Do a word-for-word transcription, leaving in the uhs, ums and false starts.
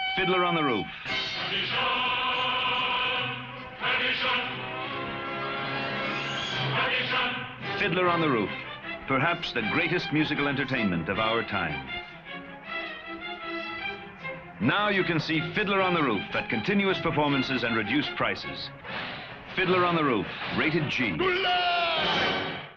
Fiddler on the Roof. Fiddler on the Roof, perhaps the greatest musical entertainment of our time. Now you can see Fiddler on the Roof at continuous performances and reduced prices. Fiddler on the Roof, rated G.